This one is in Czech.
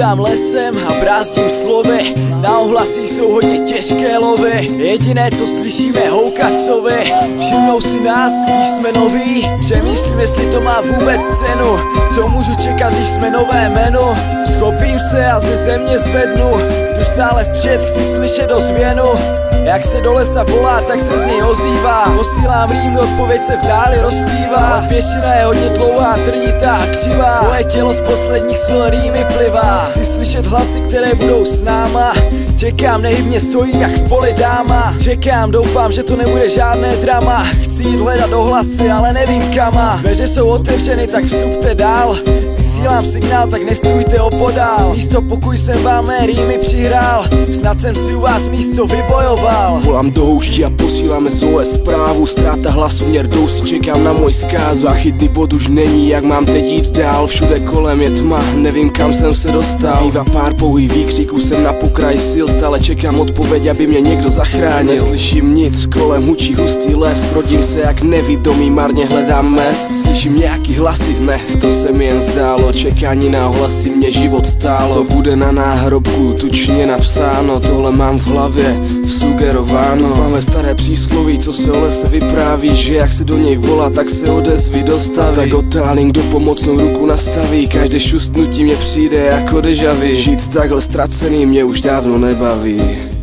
Létám lesem a brázdím slovy, na ohlasy jsou hodně těžké lovy. Jediné co slyšíme houkat sovy, všimnou si nás, když jsme noví. Přemýšlím jestli to má vůbec cenu, co můžu čekat když jsme nové menu. Schopím se a ze země zvednu, jdu stále vpřed, chci slyšet ozvěnu. Jak se do lesa volá, tak se z něj ozývá. Posílám rýmy, odpověď se v dáli rozplývá. Pěšina je hodně dlouhá, trnitá a křivá. Moje tělo z posledních sil rýmy plivá. Chci slyšet hlasy, které budou s náma. Čekám, nehybně stojím jak v poli dáma. Čekám, doufám, že to nebude žádné drama. Chci jít hledat ohlasy, ale nevím kama. Dveře jsou otevřeny, tak vstupte dál. Vysílám signál, tak nestůjte opodál. Místo pokud jsem vám mé rýmy přihrál, snad jsem si u vás místo vybojoval. Volám do houští a posíláme SOS zprávu. Ztráta hlasu mě rdousi, čekám na můj zkáz. Záchytný bod už není, jak mám teď jít dál. Všude kolem je tma, nevím kam jsem se dostal. Zbývá pár pouhých výkřiků, jsem na pokraji sil. Stále čekám odpověď, aby mě někdo zachránil. Neslyším nic, kolem hučí hustý les. Rodím se jak nevidomý, marně hledám mes. Slyším nějaký hlasy, ne, to se mi jen zdálo. Čekání na ohlasy mě život stálo. To bude na náhrobku tučně napsáno. Tohle mám v hlavě vsugerováno. Máme staré přísloví, co se o lese vypráví, že jak se do něj volá, tak se odezvy dostaví. Tak otálím, kdo pomocnou ruku nastaví. Každé šustnutí mě přijde jako deja vu. Žít takhle ztracený mě už dávno nebaví.